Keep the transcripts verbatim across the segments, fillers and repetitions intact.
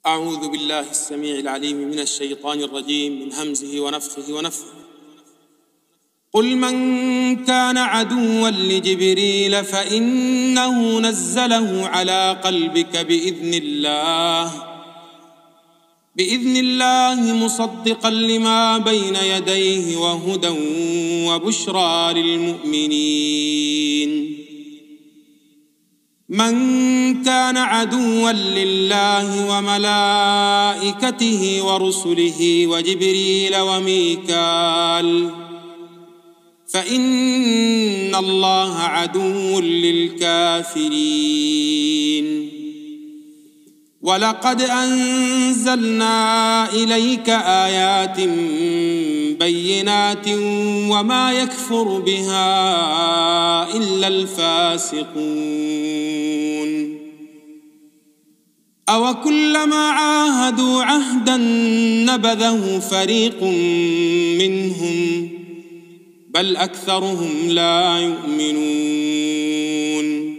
أعوذ بالله السميع العليم من الشيطان الرجيم من همزه ونفخه ونفخه. قل من كان عدوا لجبريل فإنه نزله على قلبك بإذن الله بإذن الله مصدقا لما بين يديه وهدى وبشرى للمؤمنين. من كان عدوا لله وملائكته ورسله وجبريل وميكال فإن الله عدو للكافرين. ولقد أنزلنا إليك آيات بينات وما يكفر بها إلا الفاسقون. أوكلما عاهدوا عهدا نبذه فريق منهم بل أكثرهم لا يؤمنون.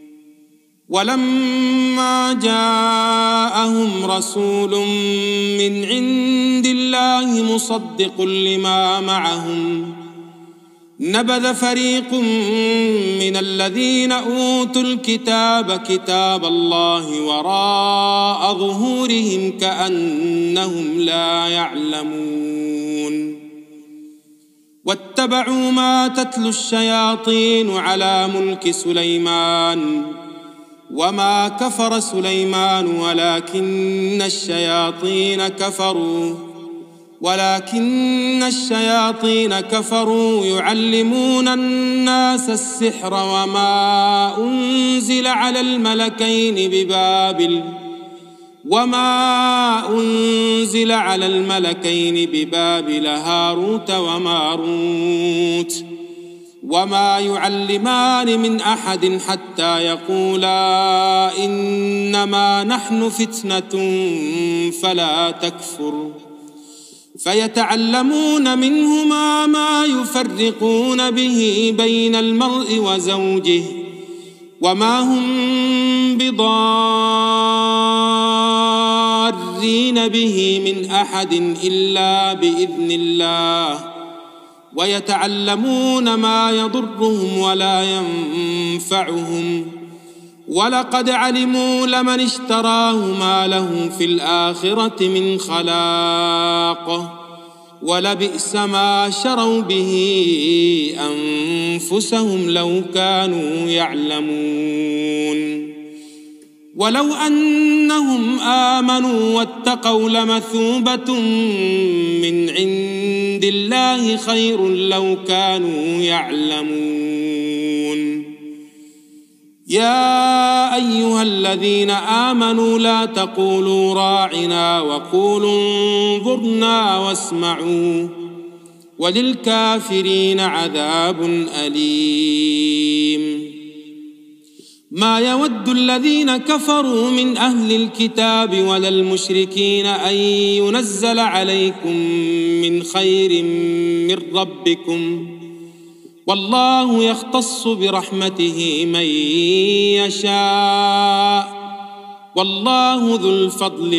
ولما جاءهم رسول من عند الله مصدق لما معهم نبذ فريق من الذين أوتوا الكتاب كتاب الله وراء ظهورهم كأنهم لا يعلمون. واتبعوا ما تتلو الشياطين على ملك سليمان وما كفر سليمان ولكن الشياطين كفروا ولكن الشياطين كفروا يعلمون الناس السحر وما أنزل على الملكين ببابل وما أنزل على الملكين ببابل هاروت وماروت وما يعلمان من أحد حتى يقولا إنما نحن فتنة فلا تكفر فيتعلمون منهما ما يفرقون به بين المرء وزوجه وما هم بضارين به من أحد إلا بإذن الله ويتعلمون ما يضرهم ولا ينفعهم ولقد علموا لمن اشتراه ما له في الآخرة من خلاق ولبئس ما شروا به أنفسهم لو كانوا يعلمون. ولو أنهم آمنوا واتقوا لمثوبة من عند الله خير لو كانوا يعلمون. يا أيها الذين آمنوا لا تقولوا راعنا وقولوا انظرنا واسمعوا وللكافرين عذاب أليم. ما يود الذين كفروا من أهل الكتاب ولا المشركين أن ينزل عليكم من خير من ربكم والله يختص برحمته من يشاء والله ذو الفضل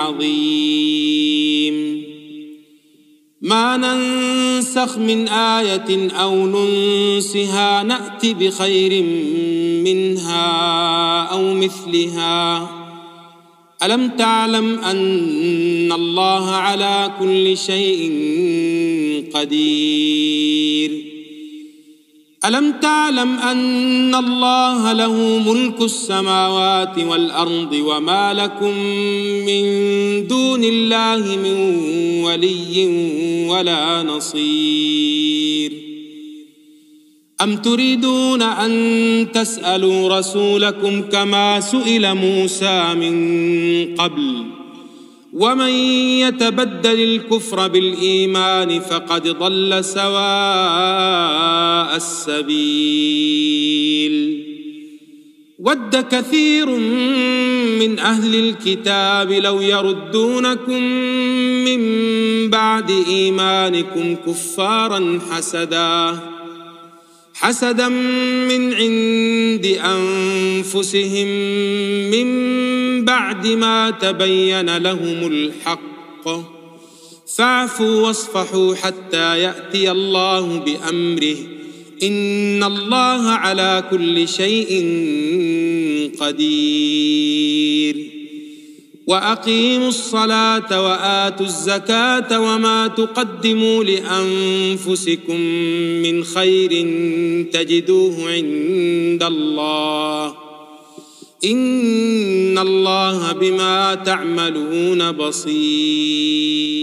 العظيم. ما ننسخ من آية أو ننسها نأت بخير منها أو مثلها. ألم تعلم أن الله على كل شيء قدير؟ ألم تعلم أن الله له ملك السماوات والأرض وما لكم من دون الله من ولي ولا نصير؟ أم تريدون أن تسألوا رسولكم كما سئل موسى من قبل ومن يتبدل الكفر بالإيمان فقد ضل سواء السبيل. ود كثير من أهل الكتاب لو يردونكم من بعد إيمانكم كفارا حسدا حسدا من عند أنفسهم من بعد ما تبين لهم الحق فاعفوا واصفحوا حتى يأتي الله بأمره إن الله على كل شيء قدير. وأقيموا الصلاة وآتوا الزكاة وما تقدموا لأنفسكم من خير تجدوه عند الله إن الله بما تعملون بصير.